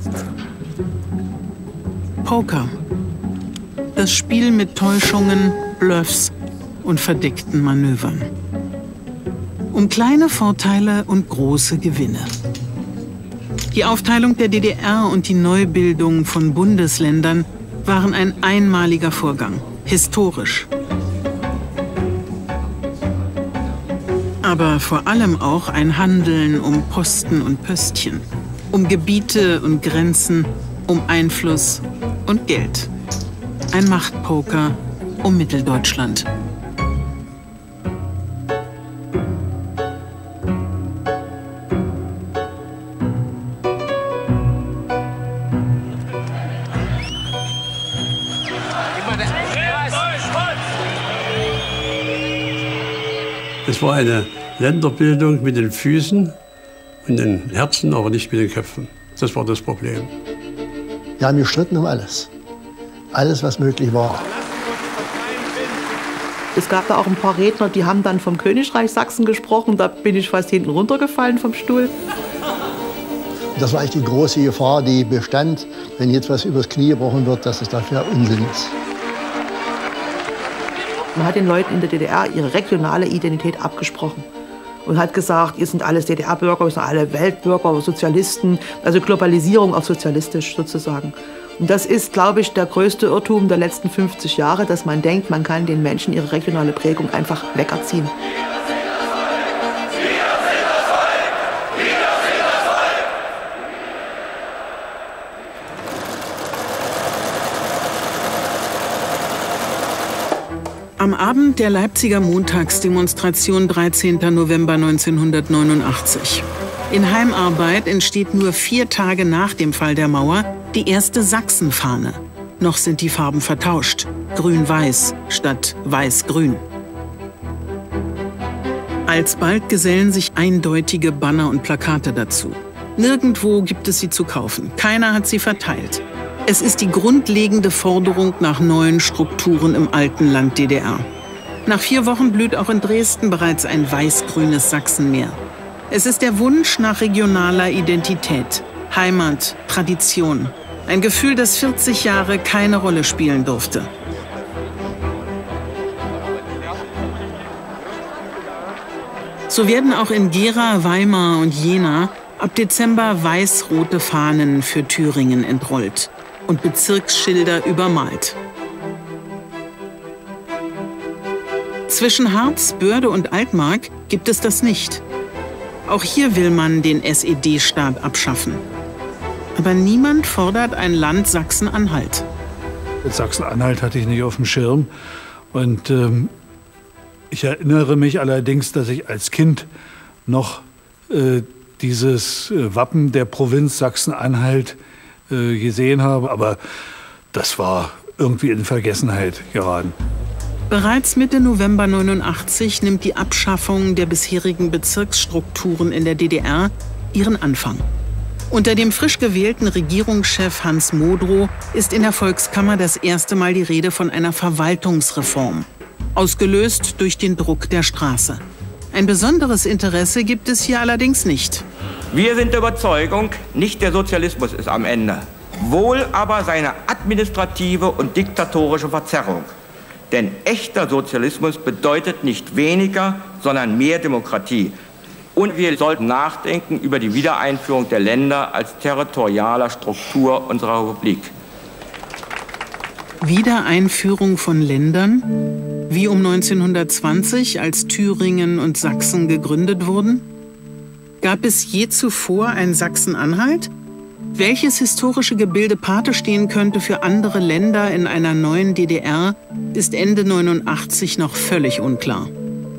Poker. Das Spiel mit Täuschungen, Bluffs und verdeckten Manövern. Um kleine Vorteile und große Gewinne. Die Aufteilung der DDR und die Neubildung von Bundesländern waren ein einmaliger Vorgang, historisch. Aber vor allem auch ein Handeln um Posten und Pöstchen, um Gebiete und Grenzen, um Einfluss und Geld. Ein Machtpoker um Mitteldeutschland. Es war eine Länderbildung mit den Füßen und den Herzen, aber nicht mit den Köpfen. Das war das Problem. Wir haben gestritten um alles. Alles, was möglich war. Es gab da auch ein paar Redner, die haben dann vom Königreich Sachsen gesprochen. Da bin ich fast hinten runtergefallen vom Stuhl. Das war eigentlich die große Gefahr, die bestand, wenn jetzt was übers Knie gebrochen wird, dass es dafür Unsinn ist. Man hat den Leuten in der DDR ihre regionale Identität abgesprochen und hat gesagt, ihr sind alles DDR-Bürger, wir sind alle Weltbürger, Sozialisten, also Globalisierung auf sozialistisch sozusagen. Und das ist, glaube ich, der größte Irrtum der letzten 50 Jahre, dass man denkt, man kann den Menschen ihre regionale Prägung einfach wegerziehen. Am Abend der Leipziger Montagsdemonstration 13. November 1989. In Heimarbeit entsteht nur 4 Tage nach dem Fall der Mauer die erste Sachsenfahne. Noch sind die Farben vertauscht. Grün-Weiß statt Weiß-Grün. Alsbald gesellen sich eindeutige Banner und Plakate dazu. Nirgendwo gibt es sie zu kaufen. Keiner hat sie verteilt. Es ist die grundlegende Forderung nach neuen Strukturen im alten Land DDR. Nach 4 Wochen blüht auch in Dresden bereits ein weiß-grünes Sachsenmeer. Es ist der Wunsch nach regionaler Identität, Heimat, Tradition. Ein Gefühl, das 40 Jahre keine Rolle spielen durfte. So werden auch in Gera, Weimar und Jena ab Dezember weiß-rote Fahnen für Thüringen entrollt und Bezirksschilder übermalt. Zwischen Harz, Börde und Altmark gibt es das nicht. Auch hier will man den SED-Staat abschaffen. Aber niemand fordert ein Land Sachsen-Anhalt. Sachsen-Anhalt hatte ich nicht auf dem Schirm. Und ich erinnere mich allerdings, dass ich als Kind noch dieses Wappen der Provinz Sachsen-Anhalt gesehen habe. Aber das war irgendwie in Vergessenheit geraten. Bereits Mitte November 89 nimmt die Abschaffung der bisherigen Bezirksstrukturen in der DDR ihren Anfang. Unter dem frisch gewählten Regierungschef Hans Modrow ist in der Volkskammer das erste Mal die Rede von einer Verwaltungsreform, ausgelöst durch den Druck der Straße. Ein besonderes Interesse gibt es hier allerdings nicht. Wir sind der Überzeugung, nicht der Sozialismus ist am Ende, wohl aber seine administrative und diktatorische Verzerrung. Denn echter Sozialismus bedeutet nicht weniger, sondern mehr Demokratie. Und wir sollten nachdenken über die Wiedereinführung der Länder als territorialer Struktur unserer Republik. Wiedereinführung von Ländern, wie um 1920, als Thüringen und Sachsen gegründet wurden? Gab es je zuvor ein Sachsen-Anhalt? Welches historische Gebilde Pate stehen könnte für andere Länder in einer neuen DDR, ist Ende 89 noch völlig unklar.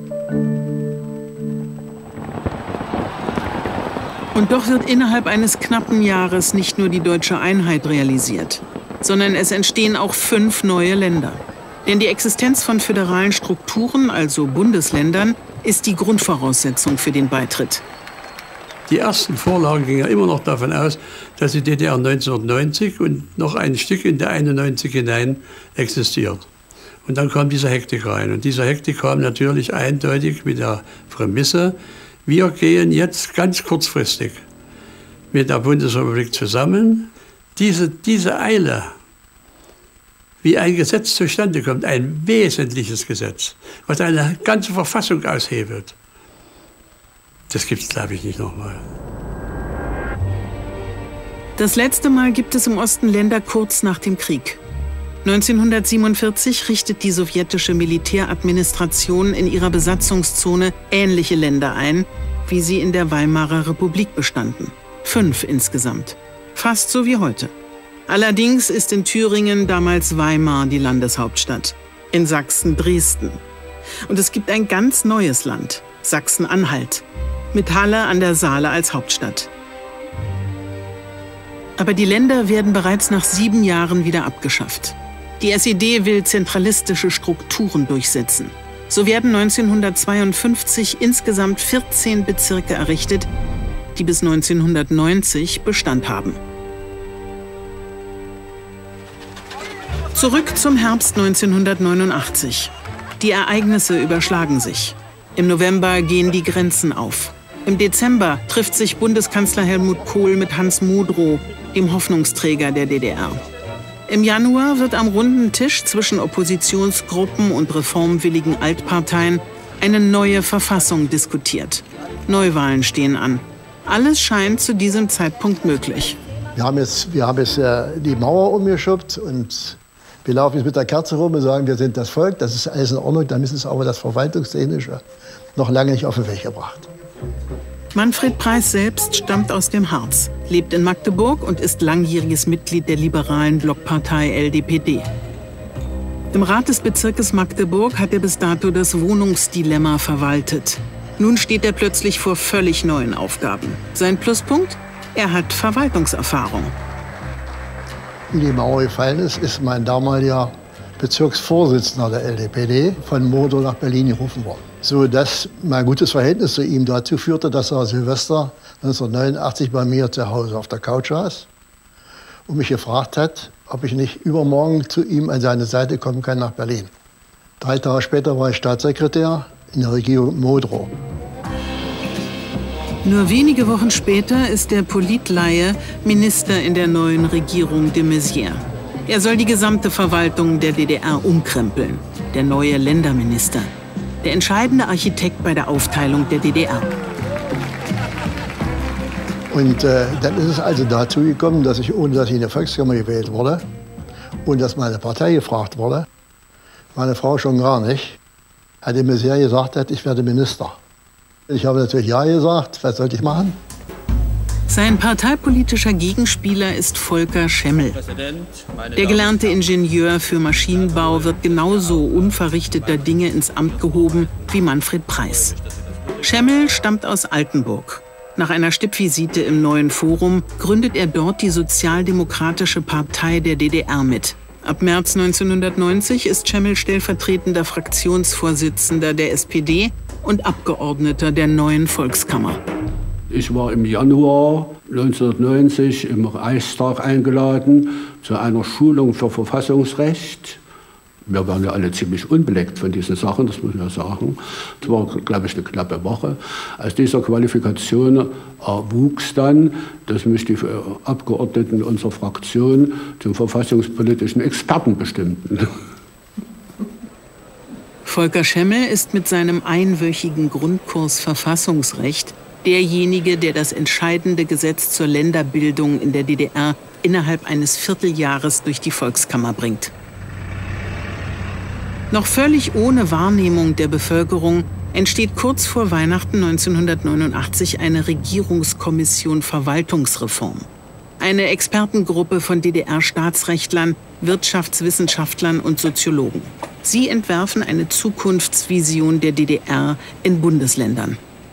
Und doch wird innerhalb eines knappen Jahres nicht nur die deutsche Einheit realisiert, sondern es entstehen auch 5 neue Länder. Denn die Existenz von föderalen Strukturen, also Bundesländern, ist die Grundvoraussetzung für den Beitritt. Die ersten Vorlagen gingen ja immer noch davon aus, dass die DDR 1990 und noch ein Stück in der 91 hinein existiert. Und dann kam dieser Hektik rein. Und dieser Hektik kam natürlich eindeutig mit der Prämisse, wir gehen jetzt ganz kurzfristig mit der Bundesrepublik zusammen. Diese Eile, wie ein Gesetz zustande kommt, ein wesentliches Gesetz, was eine ganze Verfassung aushebelt, das gibt es, glaube ich, nicht nochmal. Das letzte Mal gibt es im Osten Länder kurz nach dem Krieg. 1947 richtet die sowjetische Militäradministration in ihrer Besatzungszone ähnliche Länder ein, wie sie in der Weimarer Republik bestanden. 5 insgesamt. Fast so wie heute. Allerdings ist in Thüringen damals Weimar die Landeshauptstadt, in Sachsen Dresden. Und es gibt ein ganz neues Land, Sachsen-Anhalt, mit Halle an der Saale als Hauptstadt. Aber die Länder werden bereits nach 7 Jahren wieder abgeschafft. Die SED will zentralistische Strukturen durchsetzen. So werden 1952 insgesamt 14 Bezirke errichtet, die bis 1990 Bestand haben. Zurück zum Herbst 1989. Die Ereignisse überschlagen sich. Im November gehen die Grenzen auf. Im Dezember trifft sich Bundeskanzler Helmut Kohl mit Hans Modrow, dem Hoffnungsträger der DDR. Im Januar wird am runden Tisch zwischen Oppositionsgruppen und reformwilligen Altparteien eine neue Verfassung diskutiert. Neuwahlen stehen an. Alles scheint zu diesem Zeitpunkt möglich. Wir haben jetzt die Mauer umgeschubbt und wir laufen jetzt mit der Kerze rum und sagen, wir sind das Volk, das ist alles in Ordnung. Dann ist es aber das Verwaltungstechnische noch lange nicht auf den Weg gebracht. Manfred Preiß selbst stammt aus dem Harz, lebt in Magdeburg und ist langjähriges Mitglied der liberalen Blockpartei LDPD. Im Rat des Bezirkes Magdeburg hat er bis dato das Wohnungsdilemma verwaltet. Nun steht er plötzlich vor völlig neuen Aufgaben. Sein Pluspunkt? Er hat Verwaltungserfahrung. Wie die Mauer gefallen ist, ist mein damaliger Bezirksvorsitzender der LDPD von Modrow nach Berlin gerufen worden. So dass mein gutes Verhältnis zu ihm dazu führte, dass er Silvester 1989 bei mir zu Hause auf der Couch saß und mich gefragt hat, ob ich nicht übermorgen zu ihm an seine Seite kommen kann nach Berlin. 3 Tage später war ich Staatssekretär in der Regierung Modrow. Nur wenige Wochen später ist der Politlaie Minister in der neuen Regierung de Maizière. Er soll die gesamte Verwaltung der DDR umkrempeln, der neue Länderminister. Der entscheidende Architekt bei der Aufteilung der DDR. Und dann ist es also dazu gekommen, dass ich, ohne dass ich in der Volkskammer gewählt wurde und dass meine Partei gefragt wurde, meine Frau schon gar nicht, hat de Maizière gesagt, ich werde Minister. Ich habe natürlich ja gesagt, was sollte ich machen? Sein parteipolitischer Gegenspieler ist Volker Schemmel. Der gelernte Ingenieur für Maschinenbau wird genauso unverrichteter Dinge ins Amt gehoben wie Manfred Preiß. Schemmel stammt aus Altenburg. Nach einer Stippvisite im Neuen Forum gründet er dort die Sozialdemokratische Partei der DDR mit. Ab März 1990 ist Schemmel stellvertretender Fraktionsvorsitzender der SPD und Abgeordneter der neuen Volkskammer. Ich war im Januar 1990 im Reichstag eingeladen zu einer Schulung für Verfassungsrecht. Wir waren ja alle ziemlich unbeleckt von diesen Sachen, das muss man ja sagen. Es war, glaube ich, eine knappe Woche. Aus dieser Qualifikation erwuchs dann, dass mich die Abgeordneten unserer Fraktion zum verfassungspolitischen Experten bestimmten. Volker Schemmel ist mit seinem einwöchigen Grundkurs Verfassungsrecht derjenige, der das entscheidende Gesetz zur Länderbildung in der DDR innerhalb eines Vierteljahres durch die Volkskammer bringt. Noch völlig ohne Wahrnehmung der Bevölkerung entsteht kurz vor Weihnachten 1989 eine Regierungskommission Verwaltungsreform. Eine Expertengruppe von DDR-Staatsrechtlern, Wirtschaftswissenschaftlern und Soziologen. Sie entwerfen eine Zukunftsvision der DDR in Bundesländern.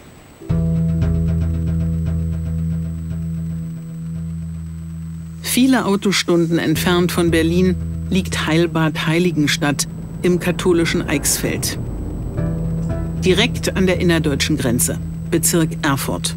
Viele Autostunden entfernt von Berlin liegt Heilbad Heiligenstadt im katholischen Eichsfeld. Direkt an der innerdeutschen Grenze, Bezirk Erfurt.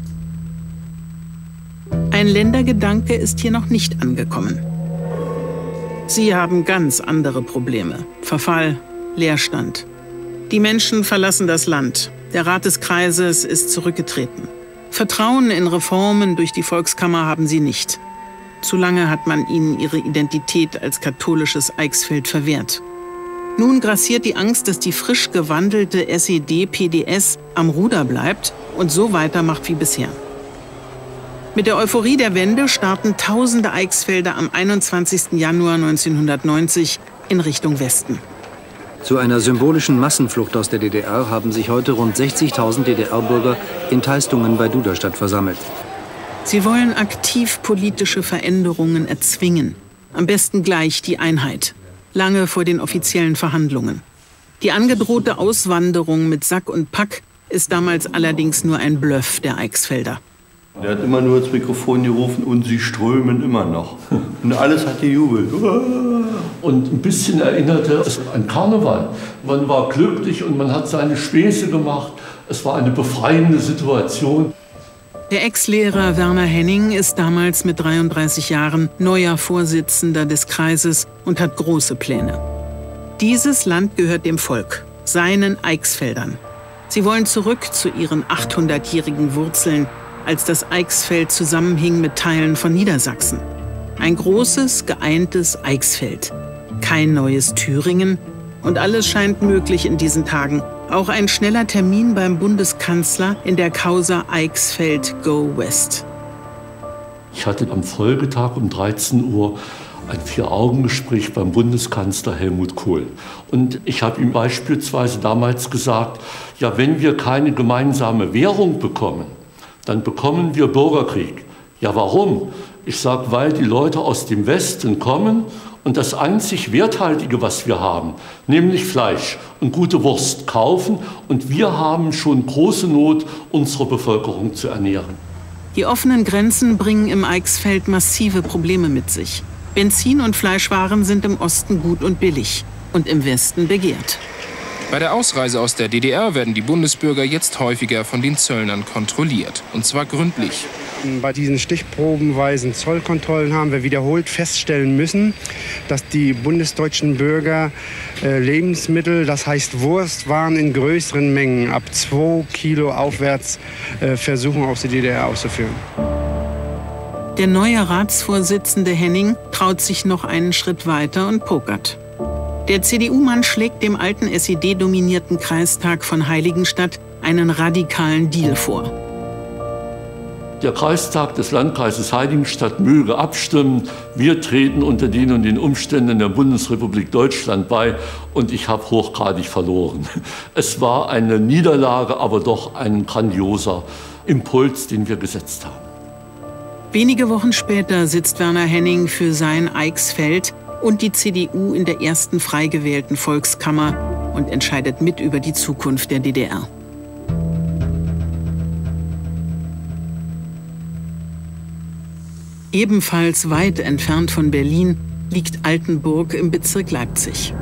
Ein Ländergedanke ist hier noch nicht angekommen. Sie haben ganz andere Probleme. Verfall, Leerstand. Die Menschen verlassen das Land. Der Rat des Kreises ist zurückgetreten. Vertrauen in Reformen durch die Volkskammer haben sie nicht. Zu lange hat man ihnen ihre Identität als katholisches Eichsfeld verwehrt. Nun grassiert die Angst, dass die frisch gewandelte SED-PDS am Ruder bleibt und so weitermacht wie bisher. Mit der Euphorie der Wende starten tausende Eichsfelder am 21. Januar 1990 in Richtung Westen. Zu einer symbolischen Massenflucht aus der DDR haben sich heute rund 60.000 DDR-Bürger in Teistungen bei Duderstadt versammelt. Sie wollen aktiv politische Veränderungen erzwingen. Am besten gleich die Einheit. Lange vor den offiziellen Verhandlungen. Die angedrohte Auswanderung mit Sack und Pack ist damals allerdings nur ein Bluff der Eichsfelder. Der hat immer nur ins Mikrofon gerufen und sie strömen immer noch. Und alles hat gejubelt. Und ein bisschen erinnerte es an Karneval. Man war glücklich und man hat seine Späße gemacht. Es war eine befreiende Situation. Der Ex-Lehrer Werner Henning ist damals mit 33 Jahren neuer Vorsitzender des Kreises und hat große Pläne. Dieses Land gehört dem Volk, seinen Eichsfeldern. Sie wollen zurück zu ihren 800-jährigen Wurzeln, als das Eichsfeld zusammenhing mit Teilen von Niedersachsen. Ein großes, geeintes Eichsfeld. Kein neues Thüringen. Und alles scheint möglich in diesen Tagen. Auch ein schneller Termin beim Bundeskanzler in der Causa Eichsfeld Go West. Ich hatte am Folgetag um 13 Uhr ein 4-Augen-Gespräch beim Bundeskanzler Helmut Kohl. Und ich habe ihm beispielsweise damals gesagt, ja, wenn wir keine gemeinsame Währung bekommen, dann bekommen wir Bürgerkrieg. Ja, warum? Ich sage, weil die Leute aus dem Westen kommen und das einzig Werthaltige, was wir haben, nämlich Fleisch und gute Wurst, kaufen. Und wir haben schon große Not, unsere Bevölkerung zu ernähren. Die offenen Grenzen bringen im Eichsfeld massive Probleme mit sich. Benzin und Fleischwaren sind im Osten gut und billig und im Westen begehrt. Bei der Ausreise aus der DDR werden die Bundesbürger jetzt häufiger von den Zöllnern kontrolliert. Und zwar gründlich. Bei diesen stichprobenweisen Zollkontrollen haben wir wiederholt feststellen müssen, dass die bundesdeutschen Bürger Lebensmittel, das heißt Wurstwaren in größeren Mengen, ab 2 Kilo aufwärts, versuchen aus der DDR auszuführen. Der neue Ratsvorsitzende Henning traut sich noch einen Schritt weiter und pokert. Der CDU-Mann schlägt dem alten SED-dominierten Kreistag von Heiligenstadt einen radikalen Deal vor. Der Kreistag des Landkreises Heiligenstadt möge abstimmen. Wir treten unter den und den Umständen der Bundesrepublik Deutschland bei. Und ich habe hochgradig verloren. Es war eine Niederlage, aber doch ein grandioser Impuls, den wir gesetzt haben. Wenige Wochen später sitzt Werner Henning für sein Eichsfeld und die CDU in der ersten frei gewählten Volkskammer und entscheidet mit über die Zukunft der DDR. Ebenfalls weit entfernt von Berlin liegt Altenburg im Bezirk Leipzig.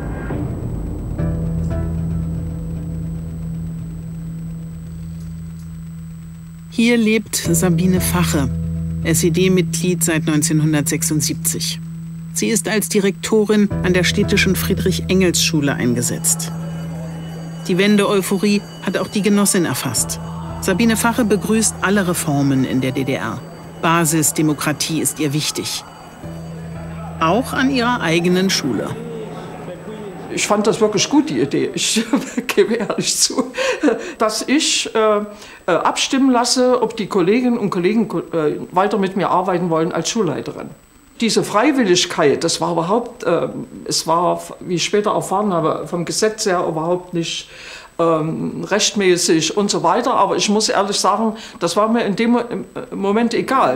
Hier lebt Sabine Fache, SED-Mitglied seit 1976. Sie ist als Direktorin an der städtischen Friedrich-Engels-Schule eingesetzt. Die Wende-Euphorie hat auch die Genossin erfasst. Sabine Fache begrüßt alle Reformen in der DDR. Basisdemokratie ist ihr wichtig. Auch an ihrer eigenen Schule. Ich fand das wirklich gut, die Idee. Ich gebe ehrlich zu, dass ich abstimmen lasse, ob die Kolleginnen und Kollegen weiter mit mir arbeiten wollen als Schulleiterin. Diese Freiwilligkeit, das war überhaupt, es war, wie ich später erfahren habe, vom Gesetz her überhaupt nicht rechtmäßig und so weiter. Aber ich muss ehrlich sagen, das war mir in dem Moment egal.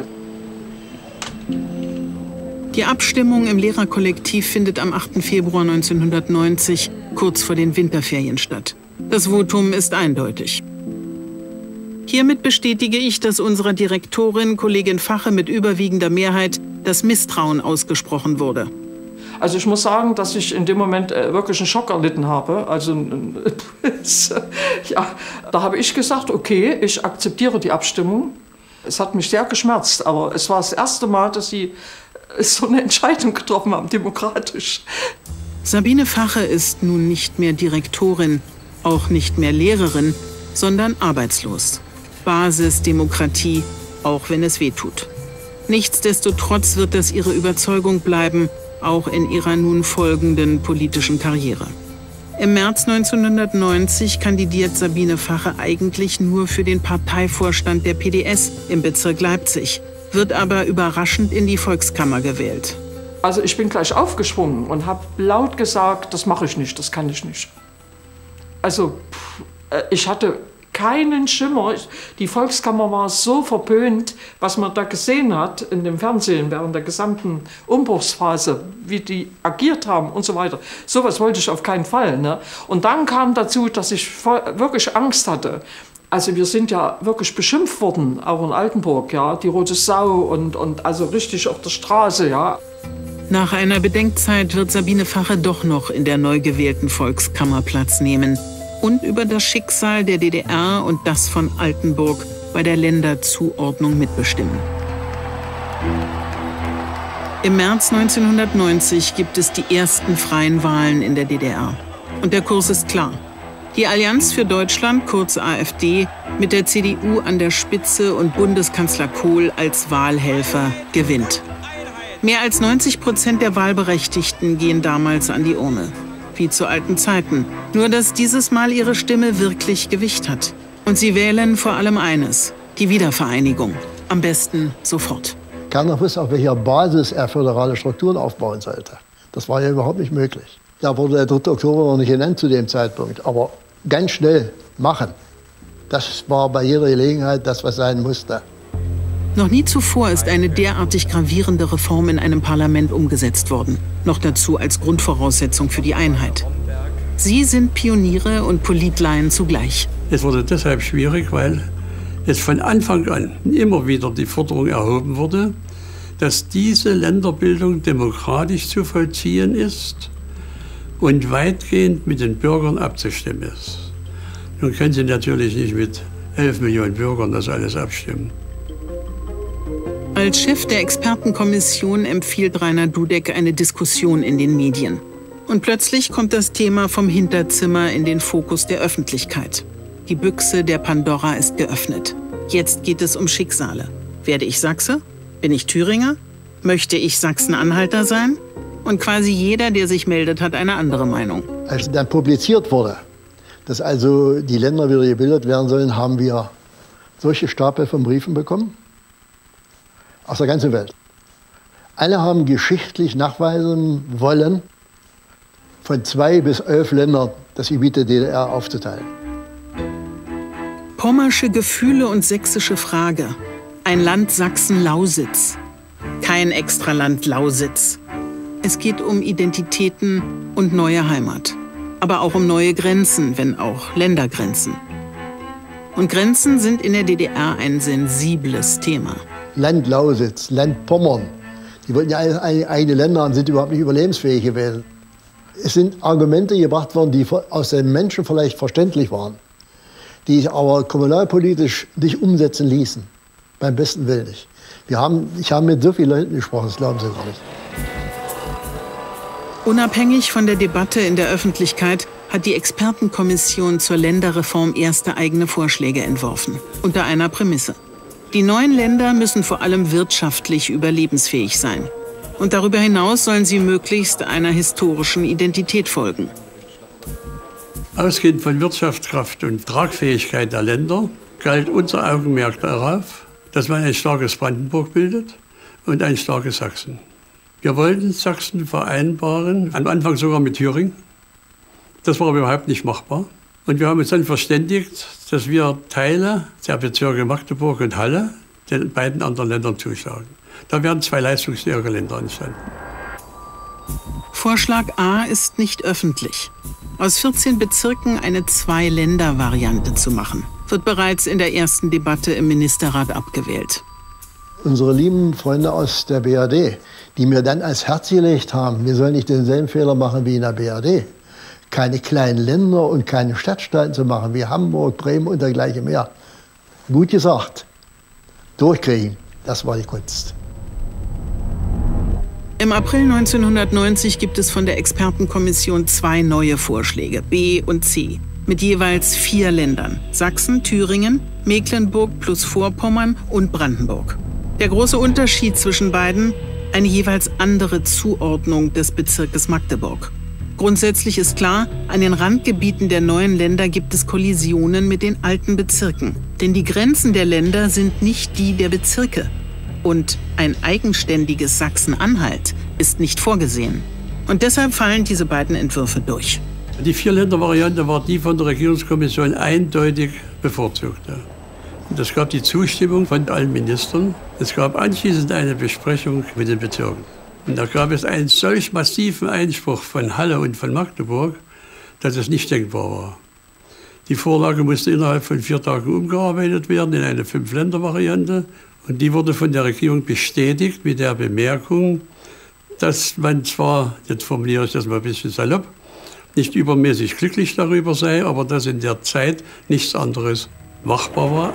Die Abstimmung im Lehrerkollektiv findet am 8. Februar 1990, kurz vor den Winterferien, statt. Das Votum ist eindeutig. Hiermit bestätige ich, dass unserer Direktorin, Kollegin Fache, mit überwiegender Mehrheit das Misstrauen ausgesprochen wurde. Also ich muss sagen, dass ich in dem Moment wirklich einen Schock erlitten habe. Also ja, da habe ich gesagt, okay, ich akzeptiere die Abstimmung. Es hat mich sehr geschmerzt, aber es war das erste Mal, dass sie so eine Entscheidung getroffen haben, demokratisch. Sabine Fache ist nun nicht mehr Direktorin, auch nicht mehr Lehrerin, sondern arbeitslos. Basisdemokratie, auch wenn es wehtut. Nichtsdestotrotz wird das ihre Überzeugung bleiben, auch in ihrer nun folgenden politischen Karriere. Im März 1990 kandidiert Sabine Fache eigentlich nur für den Parteivorstand der PDS im Bezirk Leipzig, wird aber überraschend in die Volkskammer gewählt. Also ich bin gleich aufgesprungen und habe laut gesagt, das mache ich nicht, das kann ich nicht. Also ich hatte keinen Schimmer. Die Volkskammer war so verpönt, was man da gesehen hat in dem Fernsehen während der gesamten Umbruchsphase, wie die agiert haben und so weiter. Sowas wollte ich auf keinen Fall. Ne? Und dann kam dazu, dass ich wirklich Angst hatte. Also wir sind ja wirklich beschimpft worden, auch in Altenburg, ja, die rote Sau und also richtig auf der Straße, ja. Nach einer Bedenkzeit wird Sabine Fache doch noch in der neu gewählten Volkskammer Platz nehmen und über das Schicksal der DDR und das von Altenburg bei der Länderzuordnung mitbestimmen. Im März 1990 gibt es die ersten freien Wahlen in der DDR. Und der Kurs ist klar. Die Allianz für Deutschland, kurz AfD, mit der CDU an der Spitze und Bundeskanzler Kohl als Wahlhelfer gewinnt. Mehr als 90% der Wahlberechtigten gehen damals an die Urne. Wie zu alten Zeiten. Nur dass dieses Mal ihre Stimme wirklich Gewicht hat. Und sie wählen vor allem eines: die Wiedervereinigung. Am besten sofort. Keiner wusste, auf welcher Basis er föderale Strukturen aufbauen sollte. Das war ja überhaupt nicht möglich. Da wurde der 3. Oktober noch nicht genannt zu dem Zeitpunkt. Aber ganz schnell machen. Das war bei jeder Gelegenheit das, was sein musste. Noch nie zuvor ist eine derartig gravierende Reform in einem Parlament umgesetzt worden. Noch dazu als Grundvoraussetzung für die Einheit. Sie sind Pioniere und Politlaien zugleich. Es wurde deshalb schwierig, weil es von Anfang an immer wieder die Forderung erhoben wurde, dass diese Länderbildung demokratisch zu vollziehen ist und weitgehend mit den Bürgern abzustimmen ist. Nun können Sie natürlich nicht mit 11 Millionen Bürgern das alles abstimmen. Als Chef der Expertenkommission empfiehlt Rainer Dudek eine Diskussion in den Medien. Und plötzlich kommt das Thema vom Hinterzimmer in den Fokus der Öffentlichkeit. Die Büchse der Pandora ist geöffnet. Jetzt geht es um Schicksale. Werde ich Sachse? Bin ich Thüringer? Möchte ich Sachsen-Anhalter sein? Und quasi jeder, der sich meldet, hat eine andere Meinung. Als dann publiziert wurde, dass also die Länder wieder gebildet werden sollen, haben wir solche Stapel von Briefen bekommen. Aus der ganzen Welt. Alle haben geschichtlich nachweisen wollen, von 2 bis 11 Ländern das Gebiet der DDR aufzuteilen. Pommersche Gefühle und sächsische Frage. Ein Land Sachsen-Lausitz. Kein Extraland Lausitz. Es geht um Identitäten und neue Heimat. Aber auch um neue Grenzen, wenn auch Ländergrenzen. Und Grenzen sind in der DDR ein sensibles Thema. Land Lausitz, Land Pommern. Die wollten ja eigene Länder haben, sind überhaupt nicht überlebensfähig gewesen. Es sind Argumente gebracht worden, die aus den Menschen vielleicht verständlich waren, die sich aber kommunalpolitisch nicht umsetzen ließen. Beim besten Willen nicht. Ich habe mit so vielen Leuten gesprochen, das glauben Sie gar nicht. Unabhängig von der Debatte in der Öffentlichkeit hat die Expertenkommission zur Länderreform erste eigene Vorschläge entworfen. Unter einer Prämisse. Die neuen Länder müssen vor allem wirtschaftlich überlebensfähig sein. Und darüber hinaus sollen sie möglichst einer historischen Identität folgen. Ausgehend von Wirtschaftskraft und Tragfähigkeit der Länder galt unser Augenmerk darauf, dass man ein starkes Brandenburg bildet und ein starkes Sachsen. Wir wollten Sachsen vereinbaren, am Anfang sogar mit Thüringen. Das war aber überhaupt nicht machbar. Und wir haben uns dann verständigt, dass wir Teile der Bezirke Magdeburg und Halle den beiden anderen Ländern zuschlagen. Da werden 2 leistungsstärkere Länder entstanden. Vorschlag A ist nicht öffentlich. Aus 14 Bezirken eine 2-Länder-Variante zu machen, wird bereits in der ersten Debatte im Ministerrat abgewählt. Unsere lieben Freunde aus der BRD, die mir dann ans Herz gelegt haben, wir sollen nicht denselben Fehler machen wie in der BRD. Keine kleinen Länder und keine Stadtstaaten zu machen, wie Hamburg, Bremen und dergleichen mehr. Gut gesagt. Durchkriegen, das war die Kunst. Im April 1990 gibt es von der Expertenkommission 2 neue Vorschläge, B und C, mit jeweils 4 Ländern. Sachsen, Thüringen, Mecklenburg plus Vorpommern und Brandenburg. Der große Unterschied zwischen beiden: eine jeweils andere Zuordnung des Bezirkes Magdeburg. Grundsätzlich ist klar, an den Randgebieten der neuen Länder gibt es Kollisionen mit den alten Bezirken. Denn die Grenzen der Länder sind nicht die der Bezirke. Und ein eigenständiges Sachsen-Anhalt ist nicht vorgesehen. Und deshalb fallen diese beiden Entwürfe durch. Die Vierländer-Variante war die von der Regierungskommission eindeutig bevorzugte. Es gab die Zustimmung von allen Ministern. Es gab anschließend eine Besprechung mit den Bezirken. Und da gab es einen solch massiven Einspruch von Halle und von Magdeburg, dass es nicht denkbar war. Die Vorlage musste innerhalb von 4 Tagen umgearbeitet werden in eine 5-Länder-Variante. Und die wurde von der Regierung bestätigt mit der Bemerkung, dass man zwar, jetzt formuliere ich das mal ein bisschen salopp, nicht übermäßig glücklich darüber sei, aber dass in der Zeit nichts anderes machbar war.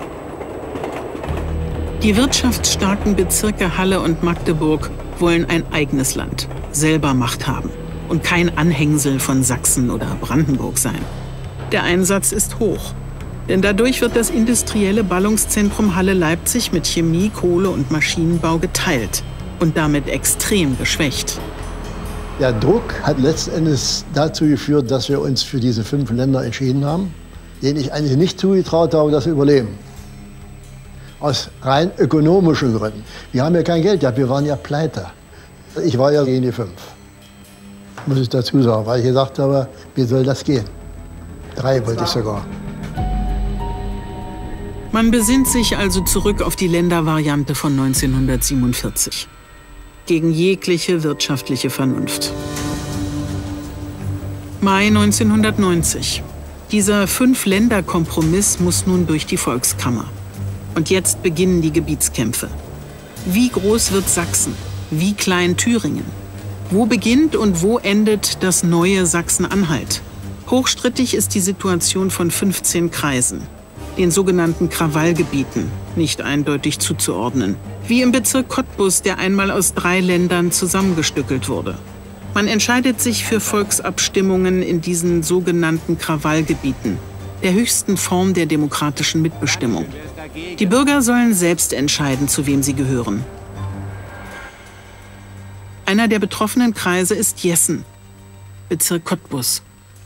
Die wirtschaftsstarken Bezirke Halle und Magdeburg wollen ein eigenes Land, selber Macht haben und kein Anhängsel von Sachsen oder Brandenburg sein. Der Einsatz ist hoch, denn dadurch wird das industrielle Ballungszentrum Halle-Leipzig mit Chemie, Kohle und Maschinenbau geteilt und damit extrem geschwächt. Der Druck hat letztendlich dazu geführt, dass wir uns für diese 5 Länder entschieden haben, denen ich eigentlich nicht zugetraut habe, dass sie überleben. Aus rein ökonomischen Gründen. Wir haben ja kein Geld gehabt, wir waren ja pleite. Ich war ja gegen die 5, muss ich dazu sagen, weil ich gesagt habe, wie soll das gehen? 3 wollte ich sogar. Man besinnt sich also zurück auf die Ländervariante von 1947. Gegen jegliche wirtschaftliche Vernunft. Mai 1990. Dieser 5-Länder-Kompromiss muss nun durch die Volkskammer. Und jetzt beginnen die Gebietskämpfe. Wie groß wird Sachsen? Wie klein Thüringen? Wo beginnt und wo endet das neue Sachsen-Anhalt? Hochstrittig ist die Situation von 15 Kreisen, den sogenannten Krawallgebieten, nicht eindeutig zuzuordnen. Wie im Bezirk Cottbus, der einmal aus 3 Ländern zusammengestückelt wurde. Man entscheidet sich für Volksabstimmungen in diesen sogenannten Krawallgebieten, der höchsten Form der demokratischen Mitbestimmung. Die Bürger sollen selbst entscheiden, zu wem sie gehören. Einer der betroffenen Kreise ist Jessen, Bezirk Cottbus.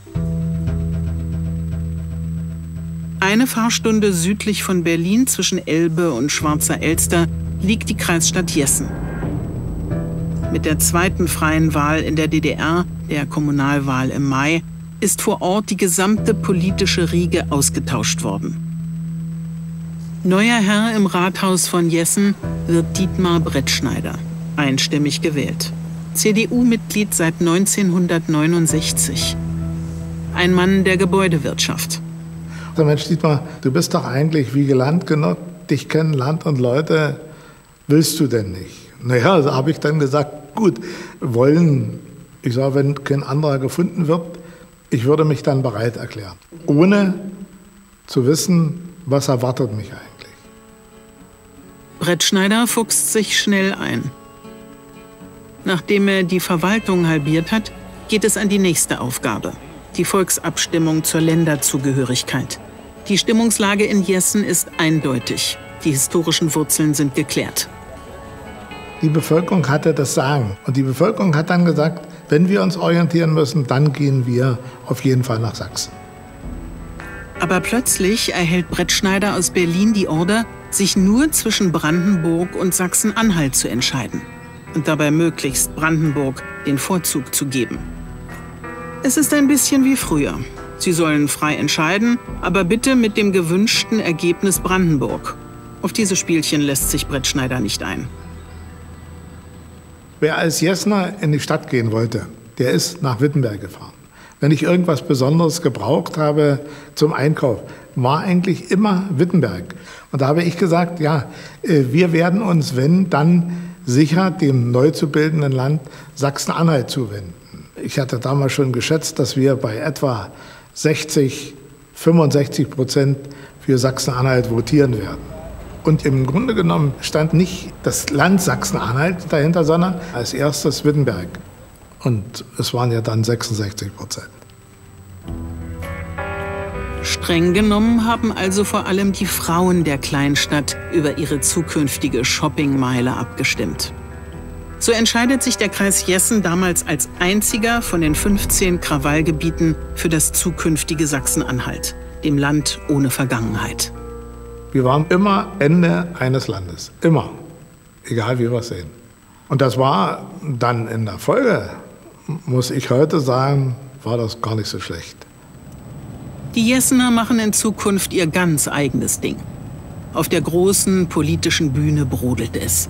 Eine Fahrstunde südlich von Berlin zwischen Elbe und Schwarzer Elster liegt die Kreisstadt Jessen. Mit der 2. freien Wahl in der DDR, der Kommunalwahl im Mai, ist vor Ort die gesamte politische Riege ausgetauscht worden. Neuer Herr im Rathaus von Jessen wird Dietmar Brettschneider, einstimmig gewählt. CDU-Mitglied seit 1969. Ein Mann der Gebäudewirtschaft. Mensch, Dietmar, du bist doch eigentlich wie gelernt genug, dich kennen Land und Leute, willst du denn nicht? Naja, also habe ich dann gesagt, gut, wollen, ich sage, wenn kein anderer gefunden wird, ich würde mich dann bereit erklären, ohne zu wissen, was erwartet mich eigentlich. Brettschneider fuchst sich schnell ein. Nachdem er die Verwaltung halbiert hat, geht es an die nächste Aufgabe, die Volksabstimmung zur Länderzugehörigkeit. Die Stimmungslage in Jessen ist eindeutig. Die historischen Wurzeln sind geklärt. Die Bevölkerung hatte das Sagen. Und die Bevölkerung hat dann gesagt, wenn wir uns orientieren müssen, dann gehen wir auf jeden Fall nach Sachsen. Aber plötzlich erhält Brettschneider aus Berlin die Order, sich nur zwischen Brandenburg und Sachsen-Anhalt zu entscheiden. Und dabei möglichst Brandenburg den Vorzug zu geben. Es ist ein bisschen wie früher. Sie sollen frei entscheiden, aber bitte mit dem gewünschten Ergebnis Brandenburg. Auf diese Spielchen lässt sich Brettschneider nicht ein. Wer als Jessener in die Stadt gehen wollte, der ist nach Wittenberg gefahren. Wenn ich irgendwas Besonderes gebraucht habe zum Einkauf, war eigentlich immer Wittenberg. Und da habe ich gesagt, ja, wir werden uns, wenn, dann sicher dem neu zu bildenden Land Sachsen-Anhalt zuwenden. Ich hatte damals schon geschätzt, dass wir bei etwa 65% für Sachsen-Anhalt votieren werden. Und im Grunde genommen stand nicht das Land Sachsen-Anhalt dahinter, sondern als erstes Wittenberg. Und es waren ja dann 66%. Streng genommen haben also vor allem die Frauen der Kleinstadt über ihre zukünftige Shoppingmeile abgestimmt. So entscheidet sich der Kreis Jessen damals als einziger von den 15 Krawallgebieten für das zukünftige Sachsen-Anhalt, dem Land ohne Vergangenheit. Wir waren immer Ende eines Landes, immer, egal wie wir es sehen. Und das war dann in der Folge, muss ich heute sagen, war das gar nicht so schlecht. Die Jessener machen in Zukunft ihr ganz eigenes Ding. Auf der großen politischen Bühne brodelt es.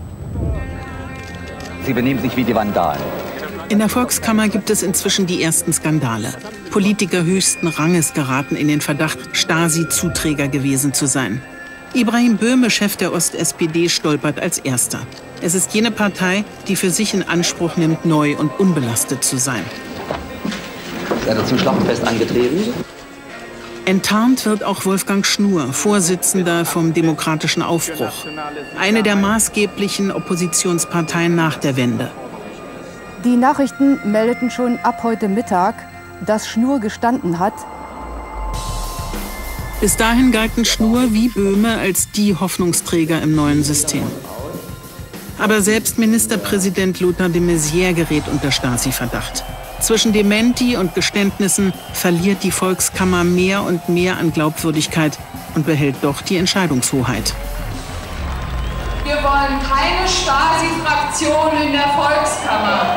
Sie benehmen sich wie die Vandalen. In der Volkskammer gibt es inzwischen die ersten Skandale. Politiker höchsten Ranges geraten in den Verdacht, Stasi-Zuträger gewesen zu sein. Ibrahim Böhme, Chef der Ost-SPD, stolpert als erster. Es ist jene Partei, die für sich in Anspruch nimmt, neu und unbelastet zu sein. Seid ihr zum Schlachtfest angetreten? Enttarnt wird auch Wolfgang Schnur, Vorsitzender vom Demokratischen Aufbruch. Eine der maßgeblichen Oppositionsparteien nach der Wende. Die Nachrichten meldeten schon ab heute Mittag, dass Schnur gestanden hat. Bis dahin galten Schnur wie Böhme als die Hoffnungsträger im neuen System. Aber selbst Ministerpräsident Lothar de Maizière gerät unter Stasi-Verdacht. Zwischen Dementi und Geständnissen verliert die Volkskammer mehr und mehr an Glaubwürdigkeit und behält doch die Entscheidungshoheit. Wir wollen keine Stasi-Fraktion in der Volkskammer.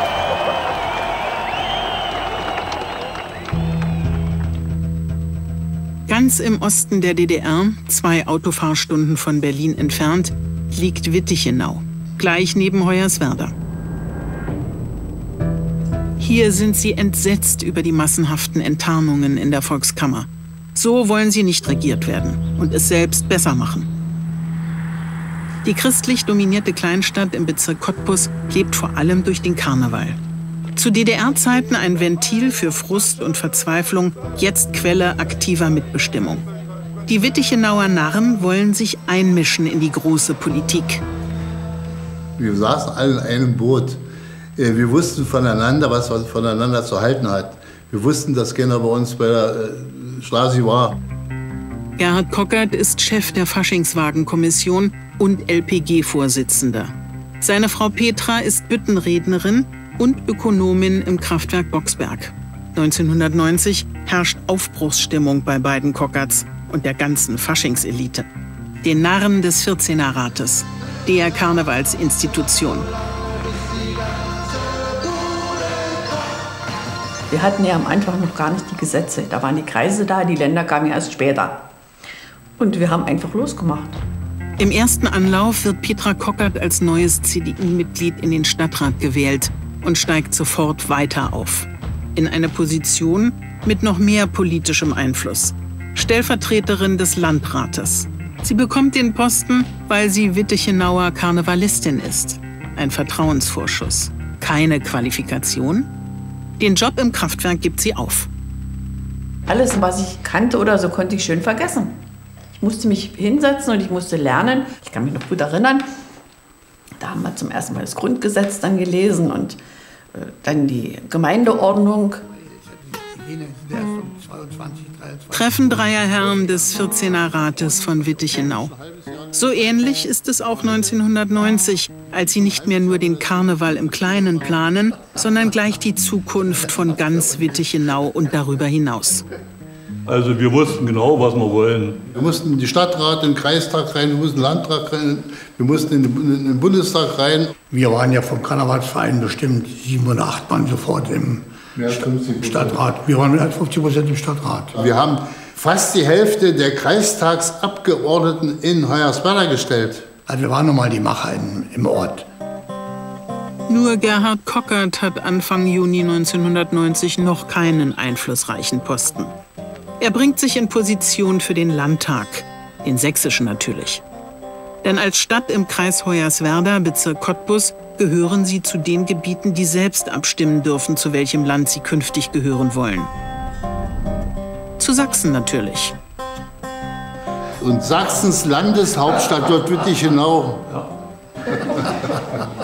Ganz im Osten der DDR, 2 Autofahrstunden von Berlin entfernt, liegt Wittichenau, gleich neben Hoyerswerda. Hier sind sie entsetzt über die massenhaften Enttarnungen in der Volkskammer. So wollen sie nicht regiert werden und es selbst besser machen. Die christlich dominierte Kleinstadt im Bezirk Cottbus lebt vor allem durch den Karneval. Zu DDR-Zeiten ein Ventil für Frust und Verzweiflung, jetzt Quelle aktiver Mitbestimmung. Die Wittichenauer Narren wollen sich einmischen in die große Politik. Wir saßen alle in einem Boot. Wir wussten voneinander, was voneinander zu halten hat. Wir wussten, dass keiner bei uns bei der Stasi war. Gerhard Kockert ist Chef der Faschingswagenkommission und LPG-Vorsitzender. Seine Frau Petra ist Büttenrednerin und Ökonomin im Kraftwerk Boxberg. 1990 herrscht Aufbruchsstimmung bei beiden Kockerts und der ganzen Faschingselite. Den Narren des 14er Rates, der Karnevalsinstitution. Wir hatten ja am Anfang noch gar nicht die Gesetze. Da waren die Kreise da, die Länder kamen erst später. Und wir haben einfach losgemacht. Im ersten Anlauf wird Petra Kockert als neues CDU-Mitglied in den Stadtrat gewählt und steigt sofort weiter auf. In eine Position mit noch mehr politischem Einfluss. Stellvertreterin des Landrates. Sie bekommt den Posten, weil sie Wittichenauer Karnevalistin ist. Ein Vertrauensvorschuss. Keine Qualifikation. Den Job im Kraftwerk gibt sie auf. Alles, was ich kannte oder so, konnte ich schön vergessen. Ich musste mich hinsetzen und ich musste lernen. Ich kann mich noch gut erinnern, da haben wir zum ersten Mal das Grundgesetz dann gelesen und dann die Gemeindeordnung. Treffen dreier Herren des 14er Rates von Wittichenau. So ähnlich ist es auch 1990, als sie nicht mehr nur den Karneval im Kleinen planen, sondern gleich die Zukunft von ganz Wittichenau und darüber hinaus. Also wir wussten genau, was wir wollen. Wir mussten in die Stadtrat, in den Kreistag rein, wir mussten in den Landtag rein, wir mussten in den Bundestag rein. Wir waren ja vom Karnevalsverein bestimmt 7 oder 8 Mann sofort im Stadtrat. Wir waren mit 50% im Stadtrat. Wir haben fast die Hälfte der Kreistagsabgeordneten in Hoyerswerda gestellt. Also wir waren nun mal die Macher im Ort. Nur Gerhard Kockert hat Anfang Juni 1990 noch keinen einflussreichen Posten. Er bringt sich in Position für den Landtag, den sächsischen natürlich. Denn als Stadt im Kreis Hoyerswerda, Bezirk Cottbus, gehören sie zu den Gebieten, die selbst abstimmen dürfen, zu welchem Land sie künftig gehören wollen. Zu Sachsen natürlich. Und Sachsens Landeshauptstadt wird Wittichenau.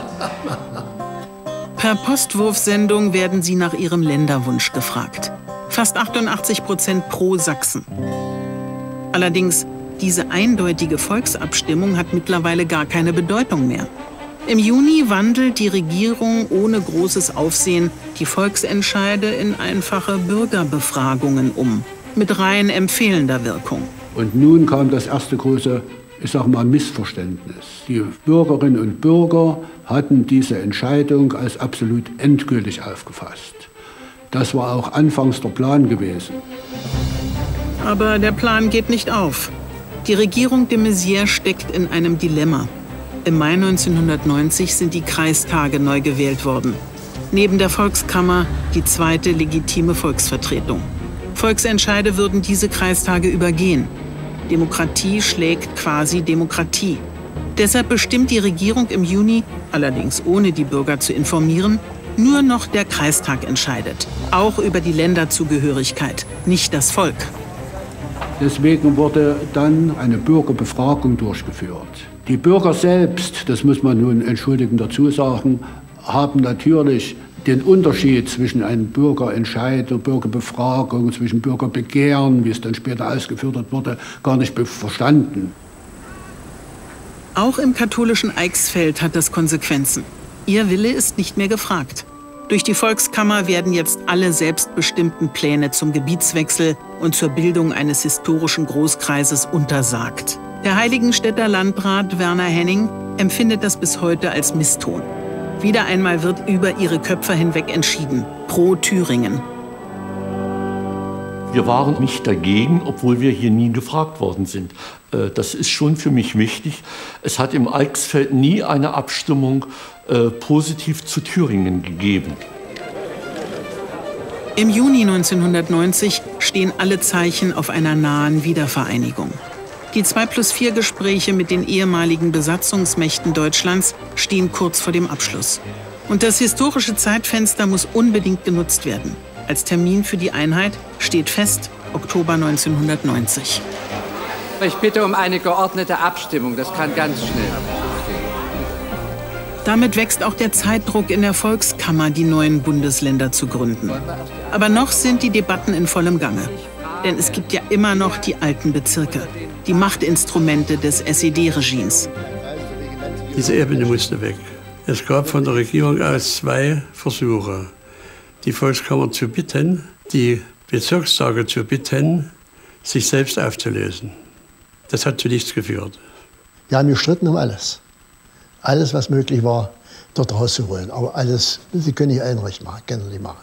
Per Postwurfsendung werden sie nach ihrem Länderwunsch gefragt. Fast 88% pro Sachsen. Allerdings, diese eindeutige Volksabstimmung hat mittlerweile gar keine Bedeutung mehr. Im Juni wandelt die Regierung ohne großes Aufsehen die Volksentscheide in einfache Bürgerbefragungen um, mit rein empfehlender Wirkung. Und nun kam das erste große, ich sage mal, Missverständnis. Die Bürgerinnen und Bürger hatten diese Entscheidung als absolut endgültig aufgefasst. Das war auch anfangs der Plan gewesen. Aber der Plan geht nicht auf. Die Regierung de Maizière steckt in einem Dilemma. Im Mai 1990 sind die Kreistage neu gewählt worden. Neben der Volkskammer die zweite legitime Volksvertretung. Volksentscheide würden diese Kreistage übergehen. Demokratie schlägt quasi Demokratie. Deshalb bestimmt die Regierung im Juni, allerdings ohne die Bürger zu informieren, nur noch der Kreistag entscheidet. Auch über die Länderzugehörigkeit, nicht das Volk. Deswegen wurde dann eine Bürgerbefragung durchgeführt. Die Bürger selbst, das muss man nun entschuldigend dazu sagen, haben natürlich den Unterschied zwischen einem Bürgerentscheid und Bürgerbefragung, zwischen Bürgerbegehren, wie es dann später ausgeführt wurde, gar nicht verstanden. Auch im katholischen Eichsfeld hat das Konsequenzen. Ihr Wille ist nicht mehr gefragt. Durch die Volkskammer werden jetzt alle selbstbestimmten Pläne zum Gebietswechsel und zur Bildung eines historischen Großkreises untersagt. Der Heiligenstädter Landrat Werner Henning empfindet das bis heute als Misston. Wieder einmal wird über ihre Köpfe hinweg entschieden, pro Thüringen. Wir waren nicht dagegen, obwohl wir hier nie gefragt worden sind. Das ist schon für mich wichtig. Es hat im Eichsfeld nie eine Abstimmung positiv zu Thüringen gegeben. Im Juni 1990 stehen alle Zeichen auf einer nahen Wiedervereinigung. Die 2+4-Gespräche mit den ehemaligen Besatzungsmächten Deutschlands stehen kurz vor dem Abschluss. Und das historische Zeitfenster muss unbedingt genutzt werden. Als Termin für die Einheit steht fest Oktober 1990. Ich bitte um eine geordnete Abstimmung. Das kann ganz schnell. Damit wächst auch der Zeitdruck in der Volkskammer, die neuen Bundesländer zu gründen. Aber noch sind die Debatten in vollem Gange. Denn es gibt ja immer noch die alten Bezirke, die Machtinstrumente des SED-Regimes. Diese Ebene musste weg. Es gab von der Regierung aus 2 Versuche. Die Volkskammer zu bitten, die Bezirkstage zu bitten, sich selbst aufzulösen. Das hat zu nichts geführt. Wir haben gestritten um alles. Alles, was möglich war, dort rauszuholen. Aber alles, Sie können nicht einrecht machen, können Sie machen.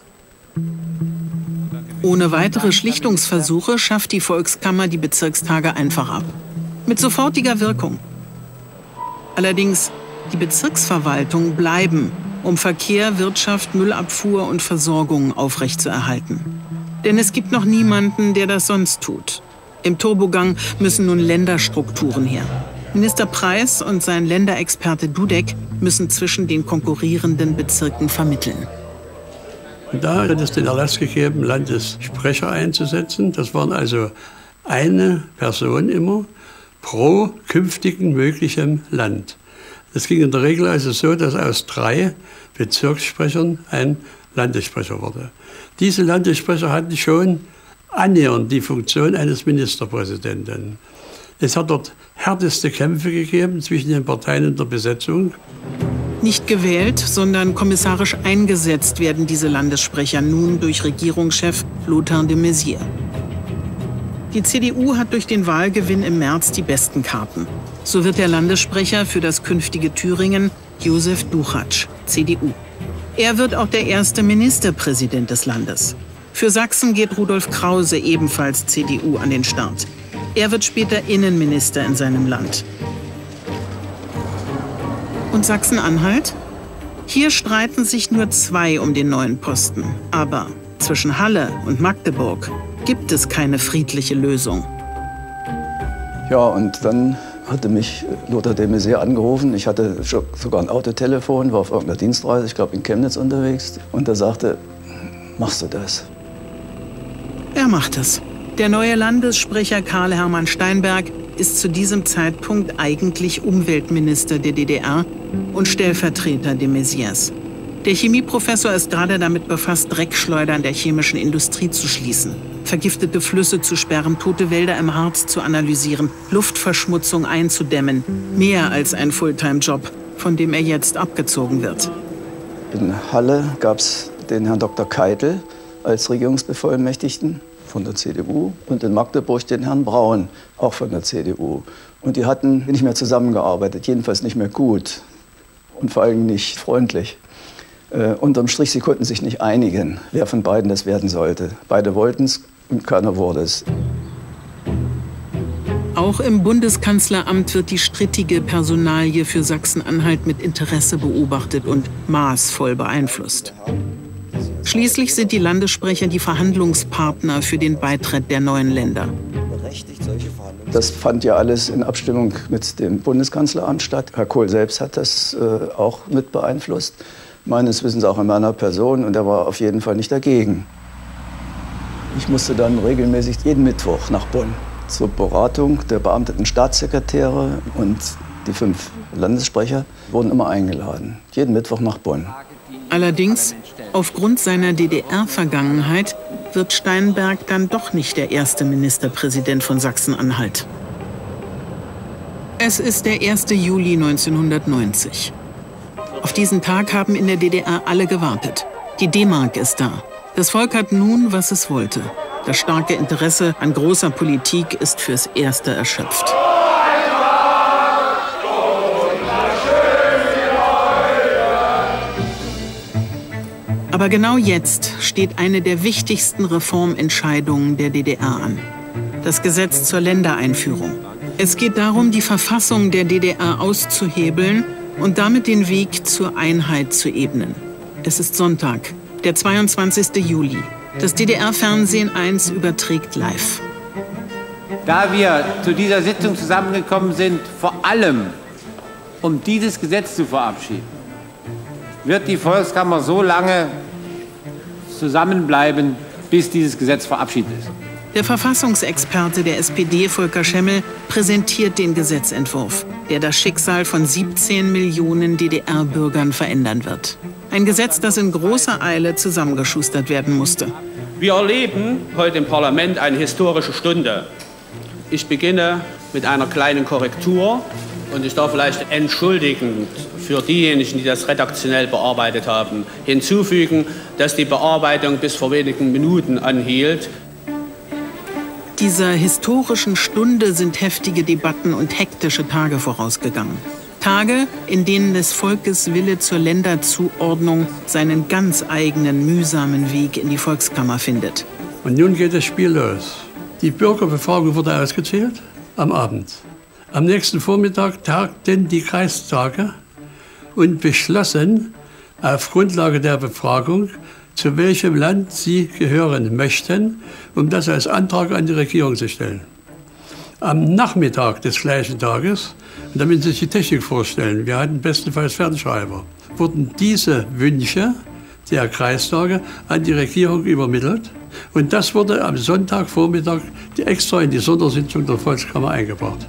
Ohne weitere Schlichtungsversuche schafft die Volkskammer die Bezirkstage einfach ab. Mit sofortiger Wirkung. Allerdings, die Bezirksverwaltungen bleiben, um Verkehr, Wirtschaft, Müllabfuhr und Versorgung aufrechtzuerhalten. Denn es gibt noch niemanden, der das sonst tut. Im Turbogang müssen nun Länderstrukturen her. Minister Preis und sein Länderexperte Dudek müssen zwischen den konkurrierenden Bezirken vermitteln. Und da hat es den Erlass gegeben, Landessprecher einzusetzen. Das waren also eine Person immer pro künftigen möglichen Land. Das ging in der Regel also so, dass aus 3 Bezirkssprechern ein Landessprecher wurde. Diese Landessprecher hatten schon annähernd die Funktion eines Ministerpräsidenten. Es hat dort härteste Kämpfe gegeben zwischen den Parteien in der Besetzung. Nicht gewählt, sondern kommissarisch eingesetzt werden diese Landessprecher nun durch Regierungschef Lothar de Maizière. Die CDU hat durch den Wahlgewinn im März die besten Karten. So wird der Landessprecher für das künftige Thüringen Josef Duchatsch, CDU. Er wird auch der erste Ministerpräsident des Landes. Für Sachsen geht Rudolf Krause, ebenfalls CDU, an den Start. Er wird später Innenminister in seinem Land. Und Sachsen-Anhalt? Hier streiten sich nur 2 um den neuen Posten. Aber zwischen Halle und Magdeburg gibt es keine friedliche Lösung. Ja, und dann hatte mich Lothar de Maizière angerufen. Ich hatte sogar ein Autotelefon, war auf irgendeiner Dienstreise, ich glaube in Chemnitz unterwegs. Und er sagte, machst du das? Er macht es. Der neue Landessprecher Karl-Hermann Steinberg ist zu diesem Zeitpunkt eigentlich Umweltminister der DDR und Stellvertreter de Maizières. Der Chemieprofessor ist gerade damit befasst, Dreckschleudern der chemischen Industrie zu schließen, vergiftete Flüsse zu sperren, tote Wälder im Harz zu analysieren, Luftverschmutzung einzudämmen. Mehr als ein Fulltime-Job, von dem er jetzt abgezogen wird. In Halle gab es den Herrn Dr. Keitel als Regierungsbevollmächtigten von der CDU und in Magdeburg den Herrn Braun, auch von der CDU. Und die hatten nicht mehr zusammengearbeitet, jedenfalls nicht mehr gut und vor allem nicht freundlich. Unterm Strich, sie konnten sich nicht einigen, wer von beiden das werden sollte. Beide wollten es und keiner wurde es. Auch im Bundeskanzleramt wird die strittige Personalie für Sachsen-Anhalt mit Interesse beobachtet und maßvoll beeinflusst. Schließlich sind die Landessprecher die Verhandlungspartner für den Beitritt der neuen Länder. Das fand ja alles in Abstimmung mit dem Bundeskanzleramt statt. Herr Kohl selbst hat das auch mit beeinflusst. Meines Wissens auch in meiner Person, und er war auf jeden Fall nicht dagegen. Ich musste dann regelmäßig jeden Mittwoch nach Bonn zur Beratung der beamteten Staatssekretäre, und die 5 Landessprecher wurden immer eingeladen. Jeden Mittwoch nach Bonn. Allerdings, aufgrund seiner DDR-Vergangenheit, wird Steinberg dann doch nicht der erste Ministerpräsident von Sachsen-Anhalt. Es ist der 1. Juli 1990. Auf diesen Tag haben in der DDR alle gewartet. Die D-Mark ist da. Das Volk hat nun, was es wollte. Das starke Interesse an großer Politik ist fürs Erste erschöpft. Aber genau jetzt steht eine der wichtigsten Reformentscheidungen der DDR an. Das Gesetz zur Ländereinführung. Es geht darum, die Verfassung der DDR auszuhebeln und damit den Weg zur Einheit zu ebnen. Es ist Sonntag, der 22. Juli. Das DDR-Fernsehen 1 überträgt live. Da wir zu dieser Sitzung zusammengekommen sind, vor allem um dieses Gesetz zu verabschieden, wird die Volkskammer so lange zusammenbleiben, bis dieses Gesetz verabschiedet ist. Der Verfassungsexperte der SPD, Volker Schemmel, präsentiert den Gesetzentwurf, der das Schicksal von 17 Millionen DDR-Bürgern verändern wird. Ein Gesetz, das in großer Eile zusammengeschustert werden musste. Wir erleben heute im Parlament eine historische Stunde. Ich beginne mit einer kleinen Korrektur und ich darf vielleicht entschuldigend für diejenigen, die das redaktionell bearbeitet haben, hinzufügen, dass die Bearbeitung bis vor wenigen Minuten anhielt. Dieser historischen Stunde sind heftige Debatten und hektische Tage vorausgegangen. Tage, in denen des Volkes Wille zur Länderzuordnung seinen ganz eigenen mühsamen Weg in die Volkskammer findet. Und nun geht das Spiel los. Die Bürgerbefragung wurde ausgezählt am Abend. Am nächsten Vormittag tagten die Kreistage und beschlossen auf Grundlage der Befragung, zu welchem Land sie gehören möchten, um das als Antrag an die Regierung zu stellen. Am Nachmittag des gleichen Tages, und damit Sie sich die Technik vorstellen, wir hatten bestenfalls Fernschreiber, wurden diese Wünsche der Kreistage an die Regierung übermittelt. Und das wurde am Sonntagvormittag extra in die Sondersitzung der Volkskammer eingebracht.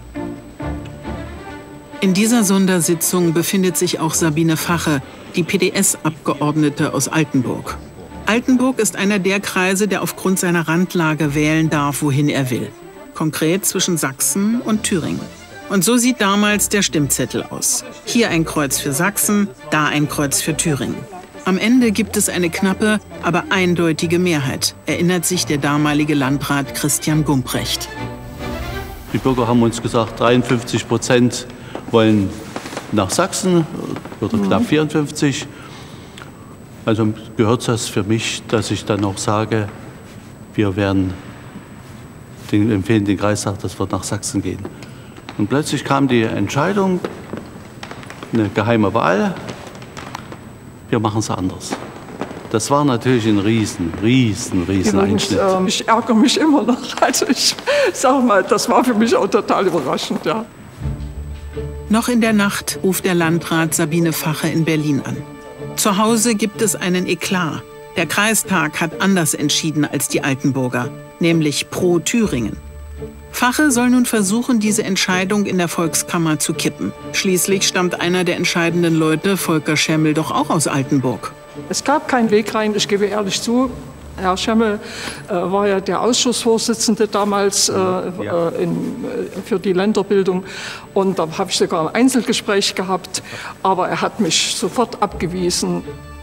In dieser Sondersitzung befindet sich auch Sabine Fache, die PDS-Abgeordnete aus Altenburg. Altenburg ist einer der Kreise, der aufgrund seiner Randlage wählen darf, wohin er will. Konkret zwischen Sachsen und Thüringen. Und so sieht damals der Stimmzettel aus. Hier ein Kreuz für Sachsen, da ein Kreuz für Thüringen. Am Ende gibt es eine knappe, aber eindeutige Mehrheit, erinnert sich der damalige Landrat Christian Gumprecht. Die Bürger haben uns gesagt, 53% wollen nach Sachsen oder knapp 54%. Also gehört das für mich, dass ich dann auch sage, wir empfehlen den Kreistag, dass wir nach Sachsen gehen. Und plötzlich kam die Entscheidung, eine geheime Wahl, wir machen es anders. Das war natürlich ein riesen Einschnitt. Ich ärgere mich immer noch. Also ich sag mal, das war für mich auch total überraschend, ja. Noch in der Nacht ruft der Landrat Sabine Fache in Berlin an. Zu Hause gibt es einen Eklat. Der Kreistag hat anders entschieden als die Altenburger, nämlich pro Thüringen. Fache soll nun versuchen, diese Entscheidung in der Volkskammer zu kippen. Schließlich stammt einer der entscheidenden Leute, Volker Schemmel, doch auch aus Altenburg. Es gab keinen Weg rein, ich gebe ehrlich zu. Herr Schemmel war ja der Ausschussvorsitzende damals für die Länderbildung. Und da habe ich sogar ein Einzelgespräch gehabt. Aber er hat mich sofort abgewiesen.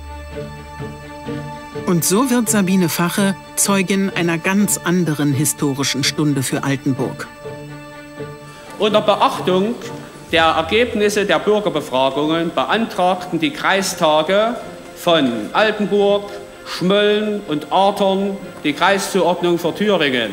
Und so wird Sabine Fache Zeugin einer ganz anderen historischen Stunde für Altenburg. Unter Beachtung der Ergebnisse der Bürgerbefragungen beantragten die Kreistage von Altenburg, Schmölln und Artern die Kreiszuordnung für Thüringen.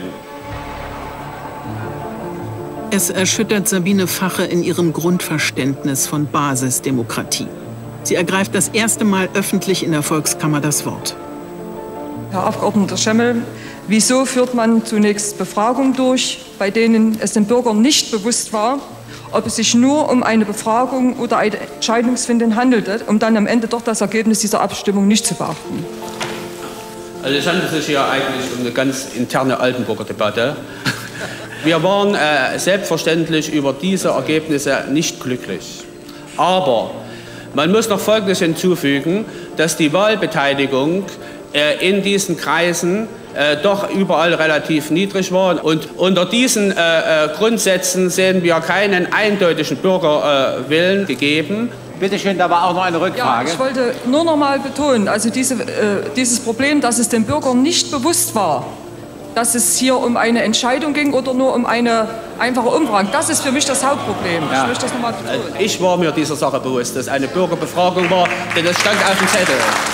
Es erschüttert Sabine Fache in ihrem Grundverständnis von Basisdemokratie. Sie ergreift das erste Mal öffentlich in der Volkskammer das Wort. Herr Abgeordneter Schemmel, wieso führt man zunächst Befragungen durch, bei denen es den Bürgern nicht bewusst war, ob es sich nur um eine Befragung oder eine Entscheidungsfindung handelte, um dann am Ende doch das Ergebnis dieser Abstimmung nicht zu beachten? Also es handelt sich hier eigentlich um eine ganz interne Altenburger Debatte. Wir waren selbstverständlich über diese Ergebnisse nicht glücklich. Aber man muss noch Folgendes hinzufügen, dass die Wahlbeteiligung in diesen Kreisen doch überall relativ niedrig war. Und unter diesen Grundsätzen sehen wir keinen eindeutigen Bürgerwillen gegeben. Bitte schön, da war auch noch eine Rückfrage. Ja, ich wollte nur noch mal betonen, also dieses Problem, dass es den Bürgern nicht bewusst war, dass es hier um eine Entscheidung ging oder nur um eine einfache Umfrage. Das ist für mich das Hauptproblem. Ja. Ich möchte das noch mal betonen. Ich war mir dieser Sache bewusst, dass eine Bürgerbefragung war, denn das stand auf dem Zettel.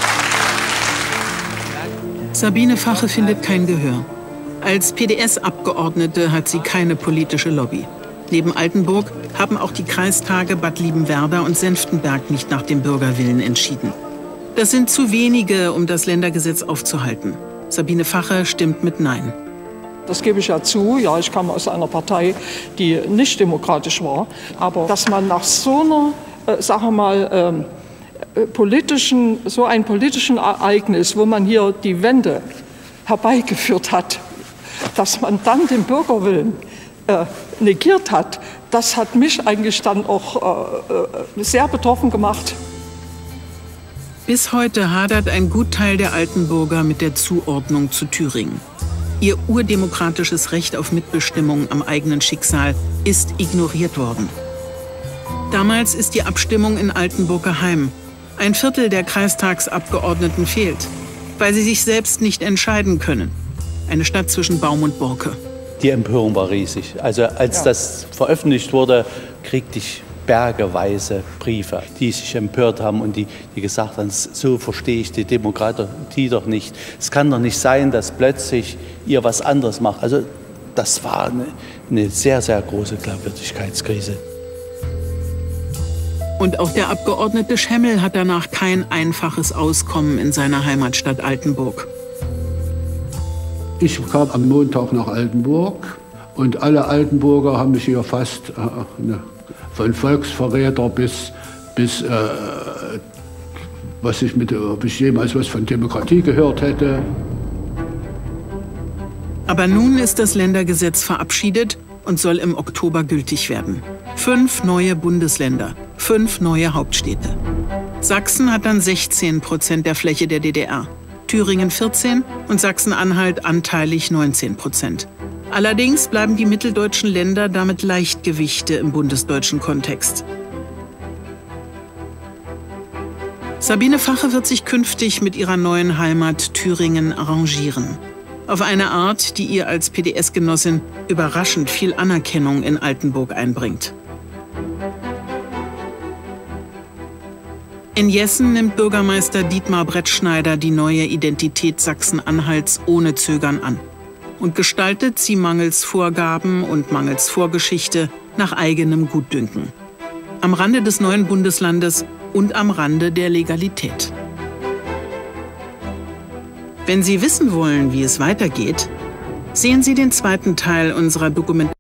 Sabine Fache findet kein Gehör. Als PDS-Abgeordnete hat sie keine politische Lobby. Neben Altenburg haben auch die Kreistage Bad Liebenwerda und Senftenberg nicht nach dem Bürgerwillen entschieden. Das sind zu wenige, um das Ländergesetz aufzuhalten. Sabine Fache stimmt mit Nein. Das gebe ich ja zu. Ja, ich kam aus einer Partei, die nicht demokratisch war. Aber dass man nach so einer, sagen wir mal, so einem politischen Ereignis, wo man hier die Wende herbeigeführt hat, dass man dann den Bürgerwillen negiert hat, das hat mich eigentlich dann auch sehr betroffen gemacht. Bis heute hadert ein Gutteil der Altenburger mit der Zuordnung zu Thüringen. Ihr urdemokratisches Recht auf Mitbestimmung am eigenen Schicksal ist ignoriert worden. Damals ist die Abstimmung in Altenburg geheim. Ein Viertel der Kreistagsabgeordneten fehlt, weil sie sich selbst nicht entscheiden können. Eine Stadt zwischen Baum und Borke. Die Empörung war riesig. Also als das veröffentlicht wurde, kriegte ich bergeweise Briefe, die sich empört haben und die gesagt haben, so verstehe ich die Demokratie doch nicht. Es kann doch nicht sein, dass plötzlich ihr was anderes macht. Also das war eine sehr, sehr große Glaubwürdigkeitskrise. Und auch der Abgeordnete Schemmel hat danach kein einfaches Auskommen in seiner Heimatstadt Altenburg. Ich kam am Montag nach Altenburg und alle Altenburger haben mich hier fast von Volksverräter bis ob ich jemals was von Demokratie gehört hätte. Aber nun ist das Ländergesetz verabschiedet und soll im Oktober gültig werden. 5 neue Bundesländer, 5 neue Hauptstädte. Sachsen hat dann 16% der Fläche der DDR, Thüringen 14% und Sachsen-Anhalt anteilig 19%. Allerdings bleiben die mitteldeutschen Länder damit Leichtgewichte im bundesdeutschen Kontext. Sabine Fache wird sich künftig mit ihrer neuen Heimat Thüringen arrangieren. Auf eine Art, die ihr als PDS-Genossin überraschend viel Anerkennung in Altenburg einbringt. In Jessen nimmt Bürgermeister Dietmar Brettschneider die neue Identität Sachsen-Anhalts ohne Zögern an und gestaltet sie mangels Vorgaben und mangels Vorgeschichte nach eigenem Gutdünken. Am Rande des neuen Bundeslandes und am Rande der Legalität. Wenn Sie wissen wollen, wie es weitergeht, sehen Sie den zweiten Teil unserer Dokumentation.